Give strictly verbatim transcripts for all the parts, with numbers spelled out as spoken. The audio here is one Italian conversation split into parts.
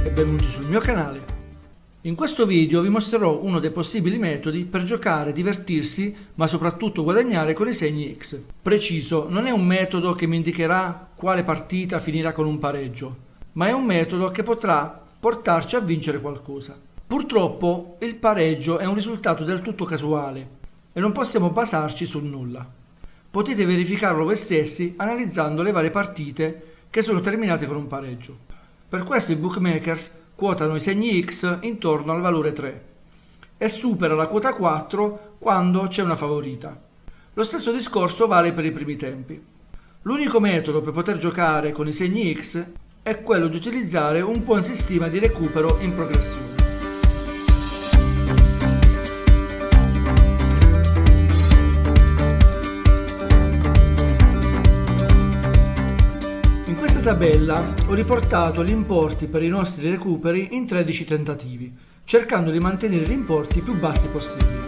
e benvenuti sul mio canale. In questo video vi mostrerò uno dei possibili metodi per giocare, divertirsi, ma soprattutto guadagnare con i segni X. Preciso, non è un metodo che mi indicherà quale partita finirà con un pareggio, ma è un metodo che potrà portarci a vincere qualcosa. Purtroppo il pareggio è un risultato del tutto casuale e non possiamo basarci su nulla. Potete verificarlo voi stessi analizzando le varie partite che sono terminate con un pareggio. Per questo i bookmakers quotano i segni X intorno al valore tre e supera la quota quattro quando c'è una favorita. Lo stesso discorso vale per i primi tempi. L'unico metodo per poter giocare con i segni X è quello di utilizzare un buon sistema di recupero in progressione. In questa tabella ho riportato gli importi per i nostri recuperi in tredici tentativi, cercando di mantenere gli importi più bassi possibili.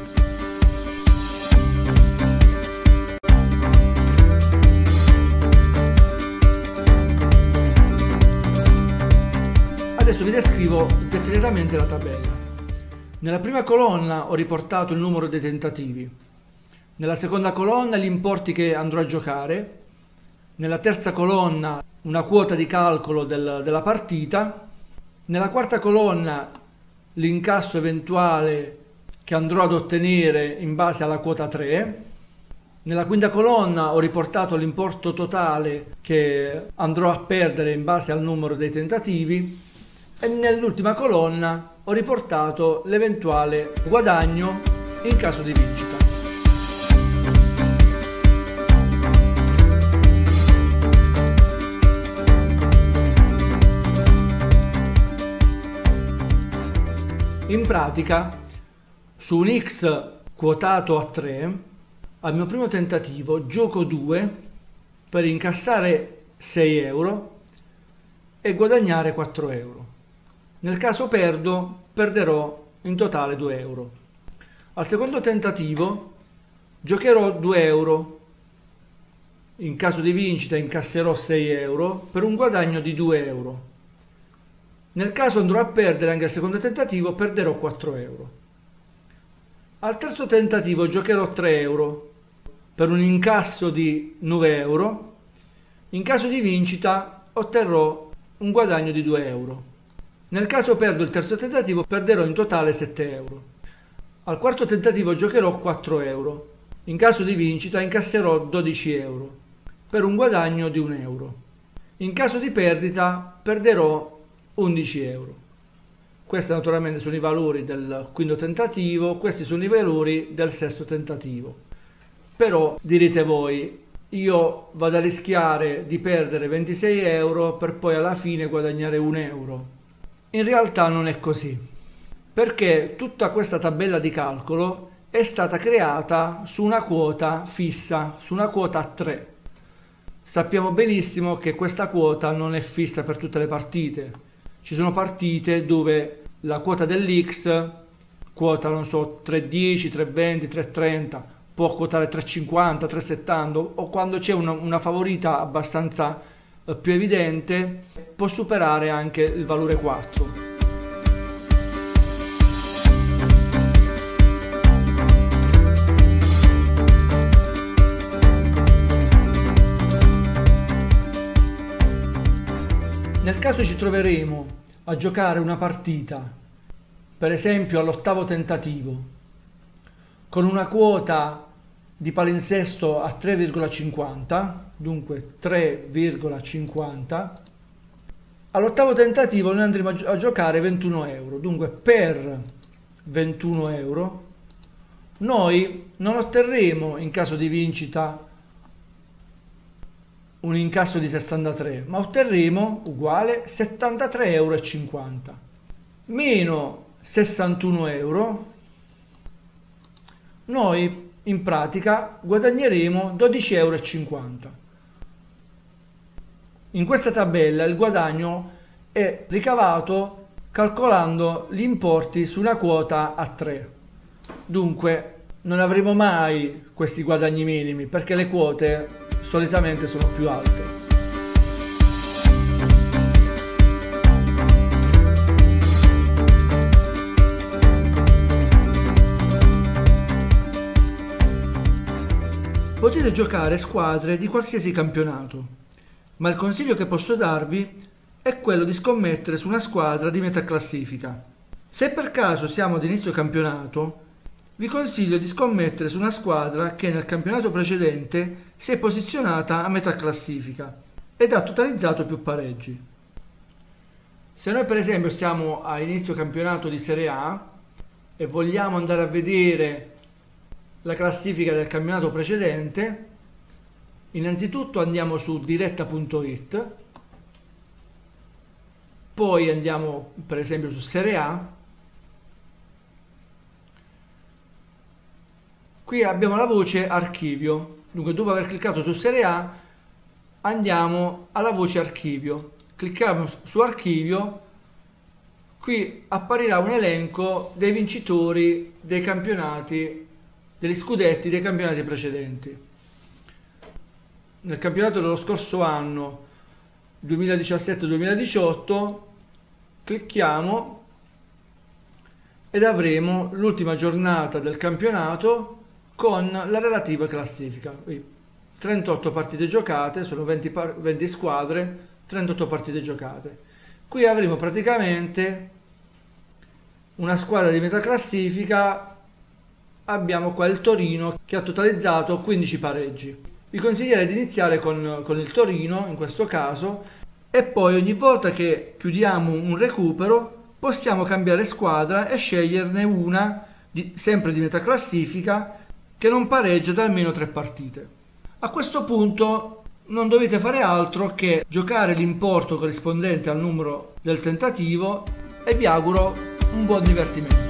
Adesso vi descrivo dettagliatamente la tabella. Nella prima colonna ho riportato il numero dei tentativi, nella seconda colonna gli importi che andrò a giocare, nella terza colonna una quota di calcolo del, della partita, nella quarta colonna l'incasso eventuale che andrò ad ottenere in base alla quota tre, nella quinta colonna ho riportato l'importo totale che andrò a perdere in base al numero dei tentativi e nell'ultima colonna ho riportato l'eventuale guadagno in caso di vincita. In pratica, su un X quotato a tre, al mio primo tentativo gioco due per incassare sei euro e guadagnare quattro euro. Nel caso perdo, perderò in totale due euro. Al secondo tentativo giocherò due euro. In caso di vincita incasserò sei euro per un guadagno di due euro. Nel caso andrò a perdere anche al secondo tentativo, perderò quattro euro. Al terzo tentativo giocherò tre euro per un incasso di nove euro. In caso di vincita otterrò un guadagno di due euro. Nel caso perdo il terzo tentativo, perderò in totale sette euro. Al quarto tentativo giocherò quattro euro. In caso di vincita incasserò dodici euro per un guadagno di un euro. In caso di perdita perderò undici euro. Questi naturalmente sono i valori del quinto tentativo, questi sono i valori del sesto tentativo. Però direte voi, io vado a rischiare di perdere ventisei euro per poi alla fine guadagnare un euro. In realtà non è così, perché tutta questa tabella di calcolo è stata creata su una quota fissa, su una quota a tre. Sappiamo benissimo che questa quota non è fissa per tutte le partite. Ci sono partite dove la quota dell'X quota, non so, tre virgola dieci, tre virgola venti, tre virgola trenta, può quotare tre virgola cinquanta, tre virgola settanta o quando c'è una, una favorita abbastanza eh, più evidente può superare anche il valore quattro. Nel caso ci troveremo a giocare una partita, per esempio all'ottavo tentativo, con una quota di palinsesto a tre virgola cinquanta, dunque tre virgola cinquanta, all'ottavo tentativo noi andremo a, gi a giocare ventuno euro, dunque per ventuno euro noi non otterremo in caso di vincita un incasso di sessantatré, ma otterremo uguale settantatré virgola cinquanta euro meno sessantuno euro. Noi in pratica guadagneremo dodici virgola cinquanta euro. In questa tabella il guadagno è ricavato calcolando gli importi su una quota a tre. Dunque non avremo mai questi guadagni minimi perché le quote solitamente sono più alte. Potete giocare squadre di qualsiasi campionato, ma il consiglio che posso darvi è quello di scommettere su una squadra di metà classifica. Se per caso siamo ad inizio campionato, vi consiglio di scommettere su una squadra che nel campionato precedente si è posizionata a metà classifica ed ha totalizzato più pareggi. Se noi per esempio siamo a inizio campionato di Serie A e vogliamo andare a vedere la classifica del campionato precedente, innanzitutto andiamo su diretta punto it, poi andiamo per esempio su Serie A. Qui abbiamo la voce archivio, dunque dopo aver cliccato su Serie A andiamo alla voce archivio, clicchiamo su archivio, qui apparirà un elenco dei vincitori dei campionati, degli scudetti dei campionati precedenti. Nel campionato dello scorso anno duemiladiciassette duemiladiciotto clicchiamo ed avremo l'ultima giornata del campionato con la relativa classifica. trentotto partite giocate, sono venti, venti squadre, trentotto partite giocate. Qui avremo praticamente una squadra di metà classifica, abbiamo qua il Torino che ha totalizzato quindici pareggi. Vi consiglierei di iniziare con, con il Torino in questo caso e poi ogni volta che chiudiamo un recupero possiamo cambiare squadra e sceglierne una di, sempre di metà classifica che non pareggia da almeno tre partite. A questo punto non dovete fare altro che giocare l'importo corrispondente al numero del tentativo e vi auguro un buon divertimento.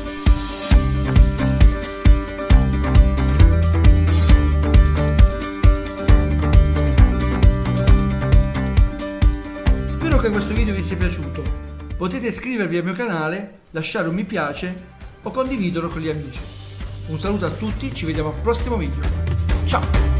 Spero che questo video vi sia piaciuto. Potete iscrivervi al mio canale, lasciare un mi piace o condividerlo con gli amici. Un saluto a tutti, ci vediamo al prossimo video. Ciao!